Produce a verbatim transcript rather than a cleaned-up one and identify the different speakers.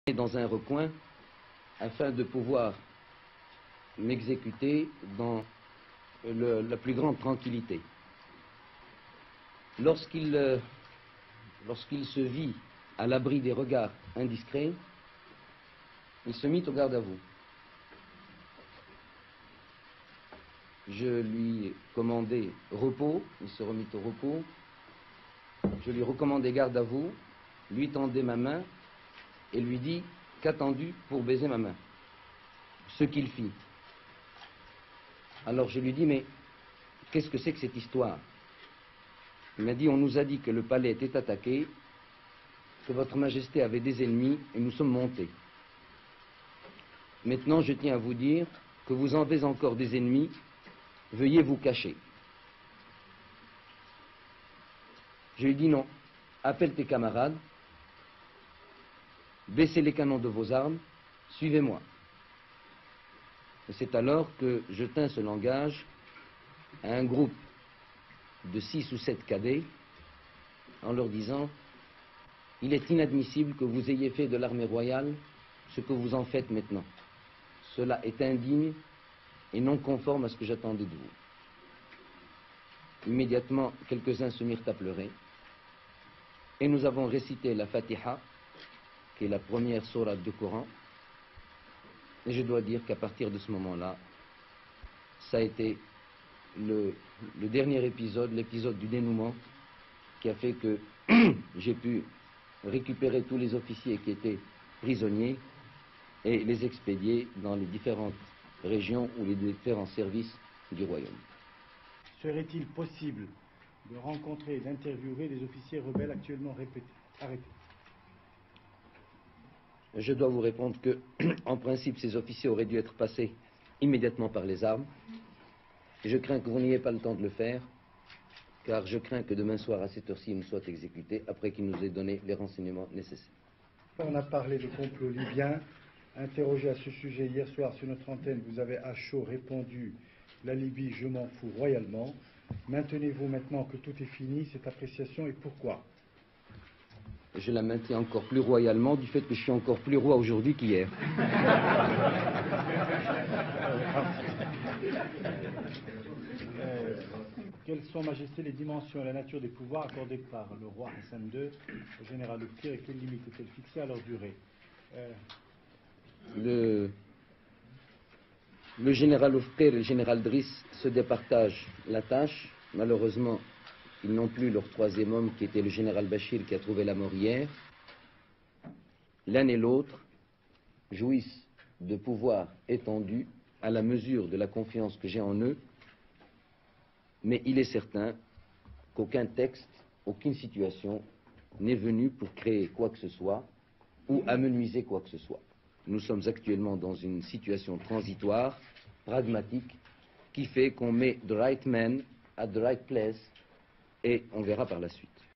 Speaker 1: dans un recoin afin de pouvoir m'exécuter dans le, la plus grande tranquillité. Lorsqu'il euh, lorsqu'il se vit à l'abri des regards indiscrets, il se mit au garde à vous. Je lui commandai repos, il se remit au repos. Je lui recommandai garde à vous, lui tendai ma main et lui dis qu'attendu pour baiser ma main. Ce qu'il fit. Alors je lui dis, mais qu'est-ce que c'est que cette histoire? Il m'a dit, on nous a dit que le palais était attaqué, que votre majesté avait des ennemis et nous sommes montés. Maintenant, je tiens à vous dire que vous en avez encore des ennemis, veuillez vous cacher. Je lui dis non, appelle tes camarades, baissez les canons de vos armes, suivez-moi. Et c'est alors que je tins ce langage à un groupe de six ou sept cadets en leur disant, il est inadmissible que vous ayez fait de l'armée royale ce que vous en faites maintenant. Cela est indigne et non conforme à ce que j'attendais de vous. Immédiatement, quelques-uns se mirent à pleurer et nous avons récité la Fatiha, qui est la première sourate du Coran, et je dois dire qu'à partir de ce moment-là, ça a été le, le dernier épisode, l'épisode du dénouement, qui a fait que j'ai pu récupérer tous les officiers qui étaient prisonniers et les expédier dans les différentes régions ou les différents services du royaume.
Speaker 2: Serait-il possible de rencontrer et d'interviewer les officiers rebelles actuellement répétés, arrêtés?
Speaker 1: Je dois vous répondre que, en principe, ces officiers auraient dû être passés immédiatement par les armes. Et je crains que vous n'ayez pas le temps de le faire, car je crains que demain soir, à cette heure-ci, ils nous soient exécutés après qu'ils nous aient donné les renseignements nécessaires.
Speaker 2: On a parlé de complot libyen. Interrogé à ce sujet hier soir sur notre antenne, vous avez à chaud répondu « La Libye, je m'en fous royalement ». Maintenez-vous maintenant que tout est fini, cette appréciation, et pourquoi?
Speaker 1: Je la maintiens encore plus royalement du fait que je suis encore plus roi aujourd'hui qu'hier.
Speaker 2: euh, Quelles sont, Majesté, les dimensions et la nature des pouvoirs accordés par le roi Hassan deux au général Oufkir et quelles limites est-elle fixée à leur durée? euh,
Speaker 1: Le, le général Oufkir et le général Driss se départagent la tâche. Malheureusement, ils n'ont plus leur troisième homme qui était le général Bachir qui a trouvé la mort hier. L'un et l'autre jouissent de pouvoirs étendus à la mesure de la confiance que j'ai en eux, mais il est certain qu'aucun texte, aucune situation n'est venu pour créer quoi que ce soit ou amenuiser quoi que ce soit. Nous sommes actuellement dans une situation transitoire, pragmatique, qui fait qu'on met the right man at the right place et on verra par la suite.